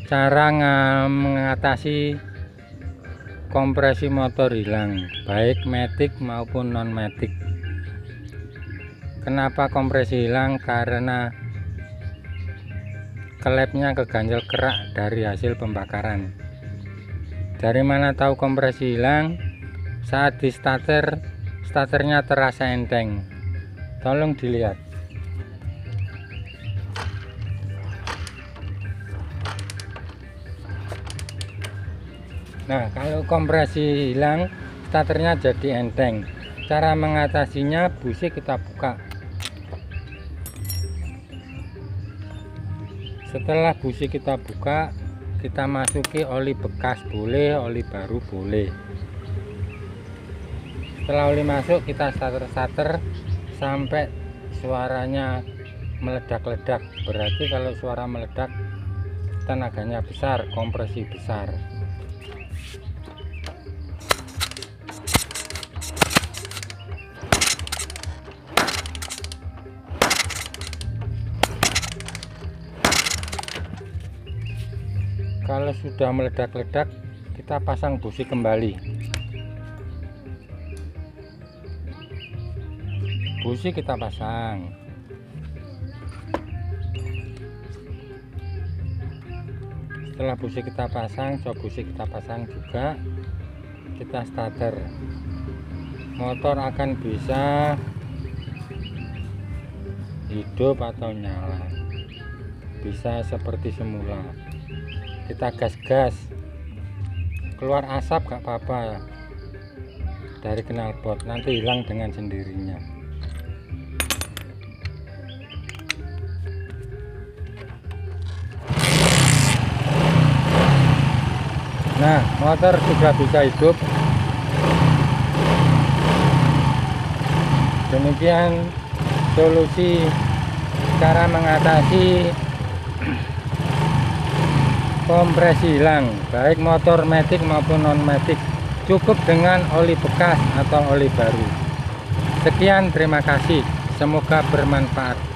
Cara mengatasi kompresi motor hilang, baik matic maupun non matic. Kenapa kompresi hilang? Karena klepnya keganjel kerak dari hasil pembakaran. Dari mana tahu kompresi hilang? Saat di starternya terasa enteng. Tolong dilihat. Nah, kalau kompresi hilang, starternya jadi enteng. Cara mengatasinya, busi kita buka. Setelah busi kita buka, kita masuki oli bekas boleh, oli baru boleh. Setelah oli masuk, kita starter sampai suaranya meledak-ledak. Berarti kalau suara meledak, tenaganya besar, kompresi besar. Kalau sudah meledak-ledak, kita pasang busi kembali. Busi kita pasang. Setelah busi kita pasang, coba busi kita pasang juga, kita starter. Motor akan bisa hidup atau nyala, bisa seperti semula. Kita gas-gas, keluar asap gak apa-apa dari knalpot, nanti hilang dengan sendirinya. Nah, motor sudah bisa hidup. Demikian solusi cara mengatasi kompresi hilang, baik motor matic maupun non matic. Cukup dengan oli bekas atau oli baru. Sekian, terima kasih, semoga bermanfaat.